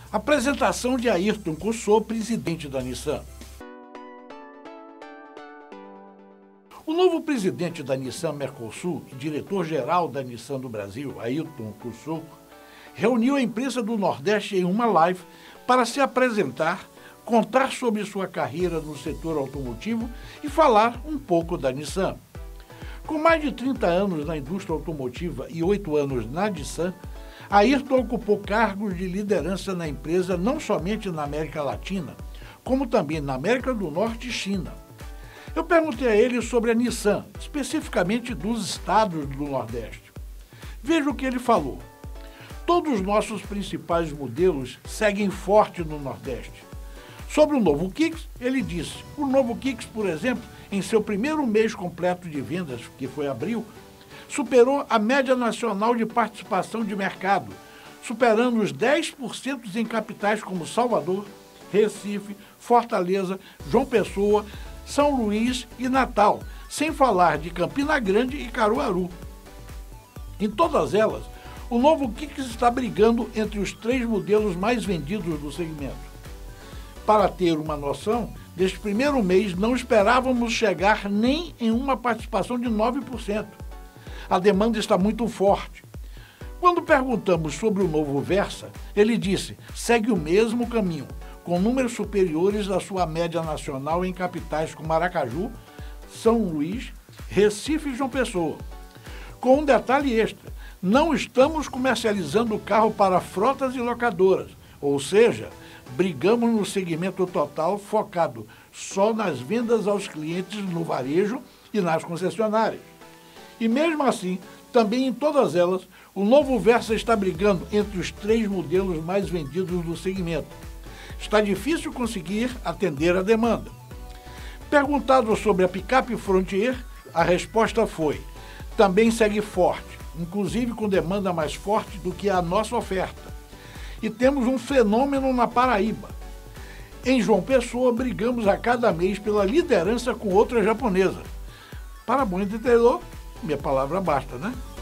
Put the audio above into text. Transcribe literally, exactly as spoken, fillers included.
Apresentação de Ayrton Couçot, presidente da Nissan. O novo presidente da Nissan Mercosul e diretor-geral da Nissan do Brasil, Ayrton Couçot, reuniu a imprensa do Nordeste em uma live para se apresentar, contar sobre sua carreira no setor automotivo e falar um pouco da Nissan. Com mais de trinta anos na indústria automotiva e oito anos na Nissan, Ayrton ocupou cargos de liderança na empresa não somente na América Latina, como também na América do Norte e China. Eu perguntei a ele sobre a Nissan, especificamente dos estados do Nordeste. Veja o que ele falou. Todos os nossos principais modelos seguem forte no Nordeste. Sobre o novo Kicks, ele disse, o novo Kicks, por exemplo, em seu primeiro mês completo de vendas, que foi abril, superou a média nacional de participação de mercado, superando os dez por cento em capitais como Salvador, Recife, Fortaleza, João Pessoa, São Luís e Natal, sem falar de Campina Grande e Caruaru. Em todas elas, o novo Kicks está brigando entre os três modelos mais vendidos do segmento. Para ter uma noção, neste primeiro mês não esperávamos chegar nem em uma participação de nove por cento. A demanda está muito forte. Quando perguntamos sobre o novo Versa, ele disse, segue o mesmo caminho, com números superiores à sua média nacional em capitais como Aracaju, São Luís, Recife e João Pessoa. Com um detalhe extra, não estamos comercializando o carro para frotas e locadoras, ou seja, brigamos no segmento total focado só nas vendas aos clientes no varejo e nas concessionárias. E mesmo assim, também em todas elas, o novo Versa está brigando entre os três modelos mais vendidos do segmento. Está difícil conseguir atender a demanda. Perguntado sobre a picape Frontier, a resposta foi, também segue forte, inclusive com demanda mais forte do que a nossa oferta. E temos um fenômeno na Paraíba. Em João Pessoa, brigamos a cada mês pela liderança com outra japonesa. Para bom entendedor, minha palavra basta, né?